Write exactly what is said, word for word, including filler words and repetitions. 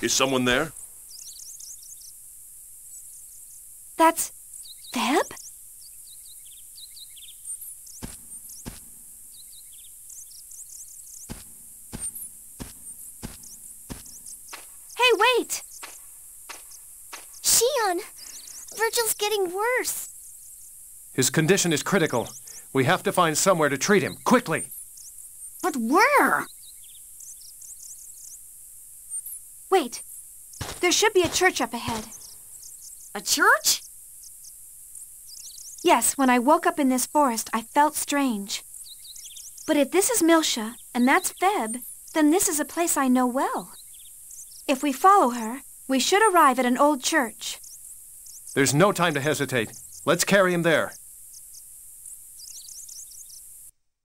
Is someone there? That's... Feb? Hey, wait! Shion! Virgil's getting worse. His condition is critical. We have to find somewhere to treat him, quickly! But where? Wait. There should be a church up ahead. A church? Yes, when I woke up in this forest, I felt strange. But if this is Miltia, and that's Feb, then this is a place I know well. If we follow her, we should arrive at an old church. There's no time to hesitate. Let's carry him there.